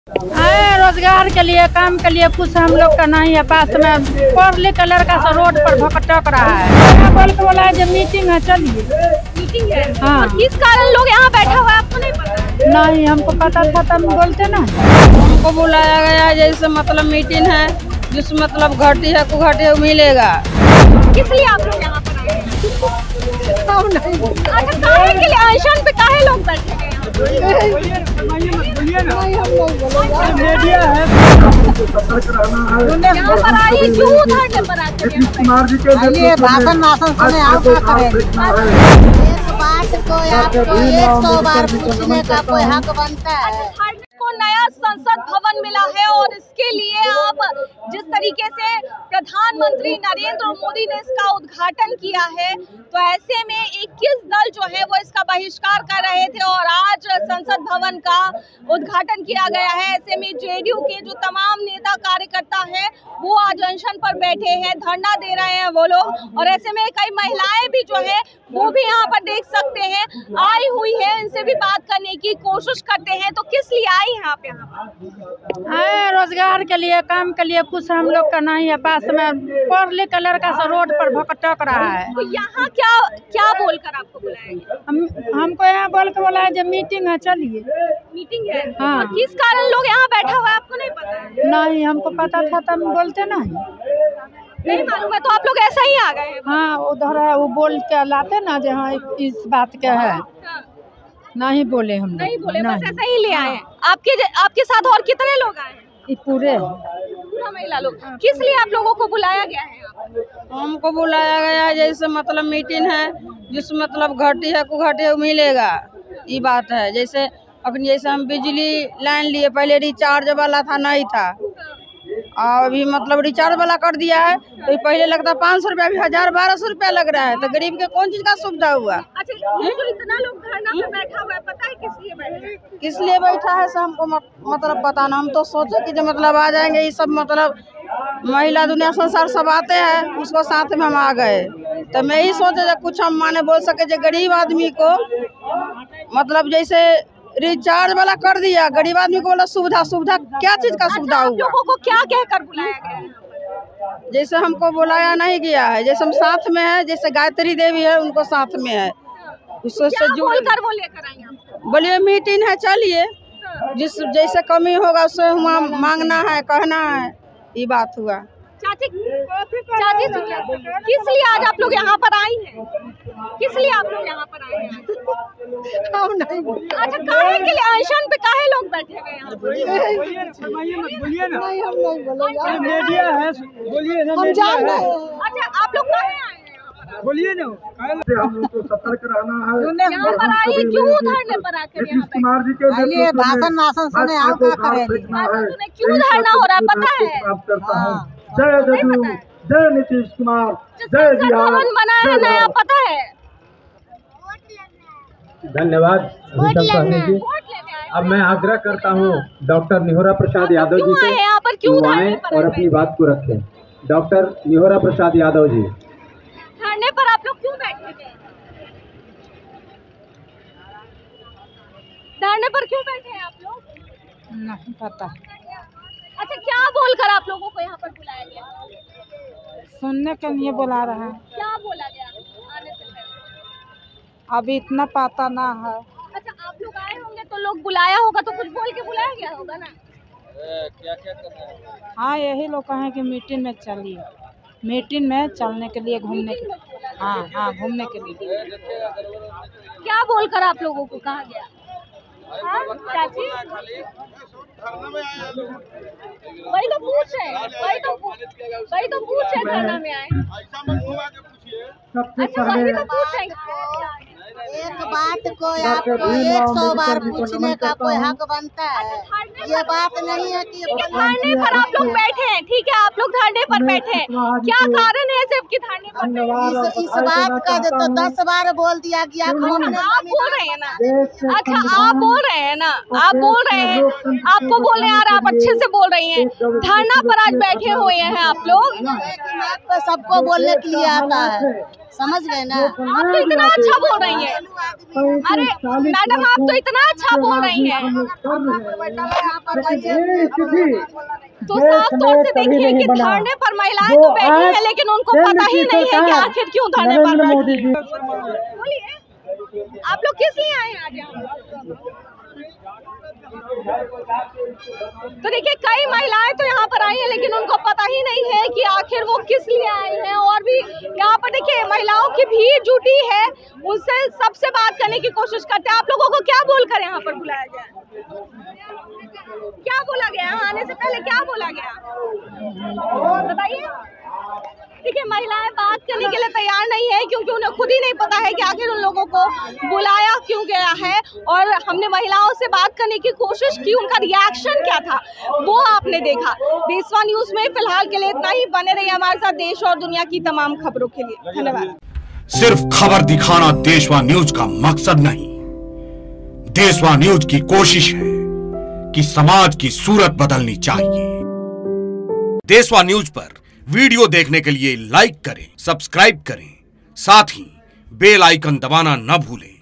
रोजगार के लिए, काम के लिए कुछ हम लोग का नहीं है। पास में पर्ली कलर का रोड पर भटक रहा है। बोल के बोला है जब मीटिंग है, चलिए। मीटिंग है? हाँ। और किस कारण लोग यहाँ बैठा हुआ है आपको नहीं पता? नहीं, हमको पता था तब बोलते ना। हमको बुलाया गया जैसे मतलब मीटिंग है, जिस मतलब घटी है को घटे मिलेगा। किस लिए आप लोग यहाँ पर आए हैं? अच्छा, काहे के लिए अनशन पे काहे लोग बैठे हैं यहाँ पर आइए? क्यों धरने पर आते हैं? भाषण सुने आप क्या करें? एक बात को आपको 100 बार पूछने का कोई हक बनता है। को नया संसद भवन मिला है और इसके लिए आप जिस तरीके से प्रधानमंत्री नरेंद्र मोदी ने इसका उद्घाटन किया है, तो ऐसे में 21 दल जो है वो इसका बहिष्कार कर रहे थे और आज संसद भवन का उद्घाटन किया गया है। ऐसे में जेडीयू के जो तमाम नेता कार्यकर्ता हैं वो आज अनशन पर बैठे हैं, धरना दे रहे हैं वो लोग। और ऐसे में कई महिलाएं भी जो है वो भी यहाँ पर देख सकते हैं आई हुई है, इनसे भी बात करने की कोशिश करते हैं। तो किस लिए आई हैं आप यहाँ? रोजगार के लिए, काम के लिए कुछ हम लोग का नहीं है। पास में पर्ली कलर का रोड पर भटक रहा है। तो यहाँ क्या क्या बोलकर आपको बुलाया गया? हमको यहाँ बोल के बोला है जब मीटिंग है, चलिए। मीटिंग है? हाँ। और किस कारण लोग यहाँ बैठा हुआ है आपको नहीं पता? नहीं, हमको पता था तब बोलते ना। नहीं मालूम है तो आप लोग ऐसा ही आ गए हैं? हाँ, उधर है वो बोल के लाते ना जो हाँ इस बात के है। हाँ। नहीं बोले हम नहीं बोले, नहीं। बस ऐसा ही ले आए हैं। आपके साथ और कितने लोग आए हैं? ये पूरे पूरा महिला लोग। किस लिए आप लोगों को बुलाया गया है यहाँ पर? हमको बुलाया गया जैसे मतलब मीटिंग है, जिस मतलब घटी है को घटे मिलेगा। ये बात है। जैसे अपनी जैसे हम बिजली लाइन लिए, पहले रिचार्ज वाला था, नहीं था, और अभी मतलब रिचार्ज वाला कर दिया है। तो पहले लगता 500 रुपया, अभी 1000-1200 रुपया लग रहा है। तो गरीब के कौन चीज का सुविधा हुआ? अच्छा, ये जो इतना लोग धरना पे बैठा हुआ है, पता है किस लिए बैठे हैं? किस लिए बैठा है हमको मतलब पता ना। हम तो सोचे कि जो मतलब आ जाएंगे ये सब मतलब महिला दुनिया संसार सब आते हैं, उसको साथ में हम आ गए। तो मैं ही सोचे जब कुछ हम माने बोल सके जो गरीब आदमी को मतलब जैसे रिचार्ज वाला कर दिया, गरीब आदमी को बोला सुविधा क्या चीज का सुविधा हुआ? लोगों को क्या कहकर बुलाया गया है? जैसे हमको बुलाया नहीं गया है, जैसे हम साथ में है, जैसे गायत्री देवी है उनको साथ में है, उससे बोलकर वो लेकर आई आपको? बोलिए मीटिंग है, चलिए। जिस जैसे कमी होगा उससे हुआ मांगना है, कहना है, ये बात हुआ। चाची किस लिए आज आप लोग यहाँ पर आई हैं? किस लिए आप लोग यहाँ पर आए हैं? अच्छा, काहे के लिए अनशन पे काहे लोग बैठे हुए यहाँ पर? अच्छा, आप लोग काहे आए हैं? बोलिए ना, हम उनको सतर्क रहना है। यहाँ पर आइए, क्यों धरने पर आकर यहाँ पे? कुमार जी के भाषण सुने आप क्या करें? क्यों धरना हो रहा है पता है? जय जदयू, जय नीतीश कुमार, जय बिहार। भवन बना है नया, पता है? धन्यवाद कहने की। अब मैं आग्रह करता हूँ डॉक्टर निहोरा प्रसाद यादव जी से यहाँ पर क्यों आए और अपनी बात को रखें। डॉक्टर निहोरा प्रसाद यादव जी, धरने पर आप लोग क्यों बैठे थे? धरने पर क्यों बैठे हैं आप लोग? नहीं पता। अच्छा, क्या बोलकर आप लोगों को यहाँ पर बुलाया गया? सुनने के लिए बुला रहा है। क्या बोला गया आने से पहले? अभी इतना पता ना है। अच्छा, आप लोग आए होंगे तो लोग बुलाया होगा तो कुछ बोल के बुलाया गया होगा ना? क्या करना है? हाँ, यही लोग कहें कि मीटिंग में चलिए, मीटिंग में चलने के लिए, घूमने के लिए। हाँ, घूमने के लिए। क्या बोलकर आप लोगों को कहा गया? हाँ, चाची वही तो पूछ रहे हैं, वही तो पूछ रहे धरना में आए। अच्छा, वही तो पूछ रहे हैं। एक बात को आपको 100 बार पूछने का कोई हक बनता है। ये बात नहीं है कि धरने पर आप लोग बैठे हैं, ठीक है, आप लोग धरने पर बैठे हैं, क्या कारण है सिर्फ कि धरने पर बैठे? इस बात का तो 10 बार बोल दिया गया। आप बोल रहे हैं ना? अच्छा, आप बोल रहे हैं ना? आप बोल रहे हैं, आपको बोल रहे हैं और आप अच्छे से बोल रही हैं। धरना पर आज बैठे हुए हैं आप लोग। सबको बोलने के लिए आता है, समझ गए ना? आप तो इतना अच्छा बोल रही हैं। अरे मैडम, आप तो इतना अच्छा बोल रही हैं, तो साफ तौर से देखिए कि धरने पर महिलाएं तो बैठी हैं, लेकिन उनको पता ही नहीं है कि आखिर क्यों धरने पर बैठी हैं। बोलिए, आप लोग किस लिए आए हैं आज यहाँ? तो देखिए, कई महिलाएं तो यहाँ पर आई हैं, लेकिन उनको पता ही नहीं है कि आखिर वो किस लिए आई हैं। और भी यहाँ पर देखिए महिलाओं की भीड़ जुटी है, उनसे सबसे बात करने की कोशिश करते हैं। आप लोगों को क्या बोलकर यहाँ पर बुलाया गया? क्या बोला गया? यहाँ आने से पहले क्या बोला गया, बताइए। देखिए, महिलाएं बात करने के लिए तैयार नहीं है, क्योंकि उन्हें खुद ही नहीं पता है कि आखिर उन लोगों को बुलाया क्यों गया है। और हमने महिलाओं से बात करने की कोशिश की, उनका रिएक्शन क्या था वो आपने देखा। देशवा न्यूज में फिलहाल के लिए इतना ही। बने रहिए हमारे साथ देश और दुनिया की तमाम खबरों के लिए। धन्यवाद। सिर्फ खबर दिखाना देशवा न्यूज का मकसद नहीं, देशवा न्यूज की कोशिश है कि समाज की सूरत बदलनी चाहिए। देशवा न्यूज पर वीडियो देखने के लिए लाइक करें, सब्सक्राइब करें, साथ ही बेल आइकन दबाना न भूलें।